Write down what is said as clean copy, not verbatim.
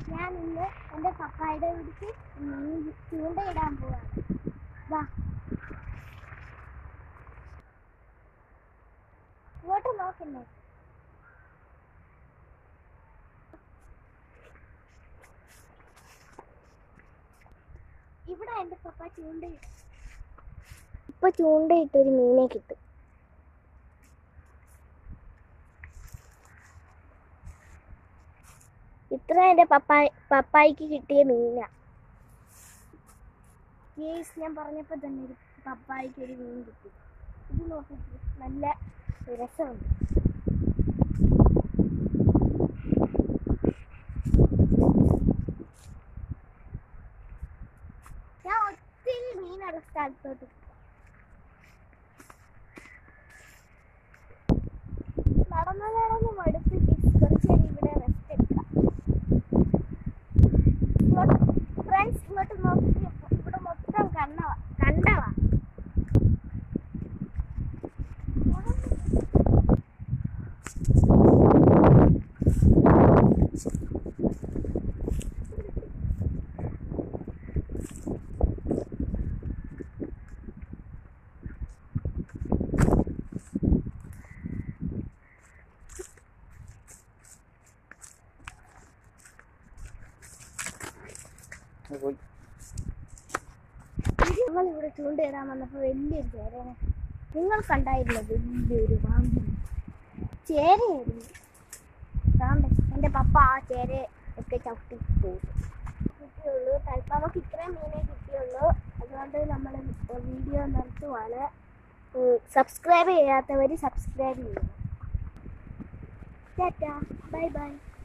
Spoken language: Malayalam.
ഞാൻ ഇന്ന് എൻ്റെ പപ്പായുടെ വീട്ടിക്ക് മീൻ ചൂണ്ടയിടാൻ പോവാണ്. വാ, ഇങ്ങോട്ട് നോക്കുന്നേ. ഇവിടെ എൻ്റെ പപ്പ ചൂണ്ടയിടും. ഇപ്പൊ ചൂണ്ടയിട്ടൊരു മീനെ കിട്ടും. ഇത്ര എൻ്റെ പപ്പായ്ക്ക് കിട്ടിയ മീനാ. ഞാൻ പറഞ്ഞപ്പോൾ തന്നെ ഒരു പപ്പായ്ക്ക് ഒരു മീൻ കിട്ടി. ഇത് നോക്കിയിട്ട് നല്ല രസമുണ്ട്. ഞാൻ ഒത്തിരി മീനുള്ള സ്ഥലത്തോട്ട് നടന്ന് മടുത്തിട്ട് കുറച്ചേരി ഇവിടെ റെസ്റ്റ് എടുക്കാം. ഫ്രണ്ട്സ് ഇങ്ങോട്ട് നോക്കി, ഇവിടെ മൊത്തം കണ്ടവാ. ഞങ്ങളിവിടെ ചൂണ്ടയിടാൻ വന്നപ്പോൾ വലിയൊരു ചേരനെ നിങ്ങൾ കണ്ടായിരുന്നോ? വലിയൊരു പാമ്പ് ചേരയായിരുന്നു. എൻ്റെ പപ്പ ആ ചേരയെ ഒക്കെ ചവിട്ടി പോയി. കിട്ടിയുള്ളൂ തൽപ്പം നമുക്ക് ഇത്രയും മീനെ കിട്ടിയുള്ളൂ. അതുകൊണ്ട് നമ്മൾ വീഡിയോ നിർത്തുവാണ്. സബ്സ്ക്രൈബ് ചെയ്യാത്തവർ സബ്സ്ക്രൈബ് ചെയ്യണം. Tata, bye by.